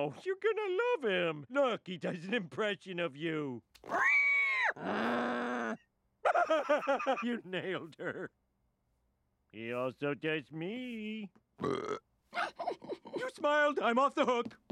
Oh, you're gonna love him. Look, he does an impression of you. You nailed her. He also does me. You smiled. I'm off the hook.